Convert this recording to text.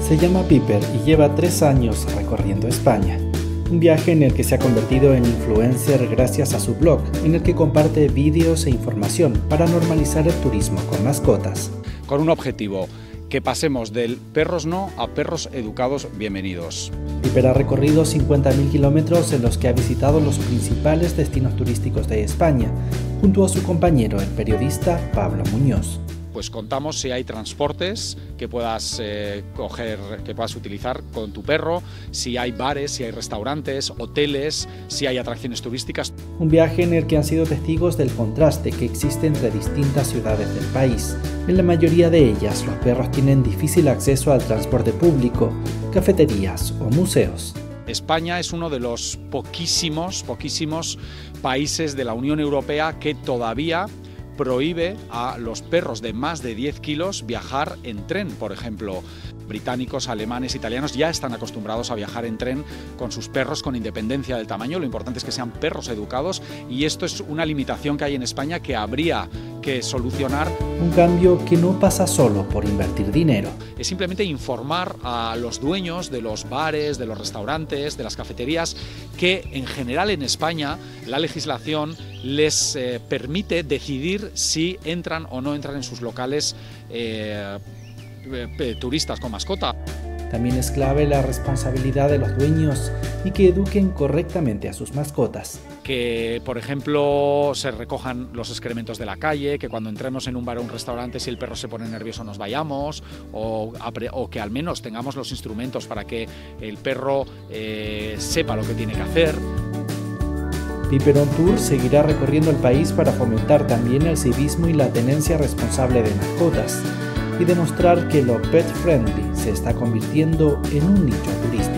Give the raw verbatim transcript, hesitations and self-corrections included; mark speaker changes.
Speaker 1: Se llama Piper y lleva tres años recorriendo España. Un viaje en el que se ha convertido en influencer gracias a su blog, en el que comparte vídeos e información para normalizar el turismo con mascotas.
Speaker 2: Con un objetivo, que pasemos del perros no a perros educados bienvenidos.
Speaker 1: Piper ha recorrido cincuenta mil kilómetros en los que ha visitado los principales destinos turísticos de España, junto a su compañero, el periodista Pablo Muñoz.
Speaker 2: Pues contamos si hay transportes que puedas eh, coger, que puedas utilizar con tu perro, si hay bares, si hay restaurantes, hoteles, si hay atracciones turísticas.
Speaker 1: Un viaje en el que han sido testigos del contraste que existe entre distintas ciudades del país. En la mayoría de ellas, los perros tienen difícil acceso al transporte público, cafeterías o museos.
Speaker 2: España es uno de los poquísimos, poquísimos países de la Unión Europea que todavía prohíbe a los perros de más de diez kilos viajar en tren, por ejemplo. Británicos, alemanes, italianos ya están acostumbrados a viajar en tren con sus perros con independencia del tamaño. Lo importante es que sean perros educados y esto es una limitación que hay en España que habría que solucionar.
Speaker 1: Un cambio que no pasa solo por invertir dinero.
Speaker 2: Es simplemente informar a los dueños de los bares, de los restaurantes, de las cafeterías, que en general en España la legislación les eh, permite decidir si entran o no entran en sus locales eh, turistas con mascota.
Speaker 1: También es clave la responsabilidad de los dueños y que eduquen correctamente a sus mascotas.
Speaker 2: Que, por ejemplo, se recojan los excrementos de la calle, que cuando entremos en un bar o un restaurante, si el perro se pone nervioso nos vayamos, o, o que al menos tengamos los instrumentos para que el perro eh, sepa lo que tiene que hacer.
Speaker 1: Piper on Tour seguirá recorriendo el país para fomentar también el civismo y la tenencia responsable de mascotas y demostrar que lo pet friendly se está convirtiendo en un nicho turístico.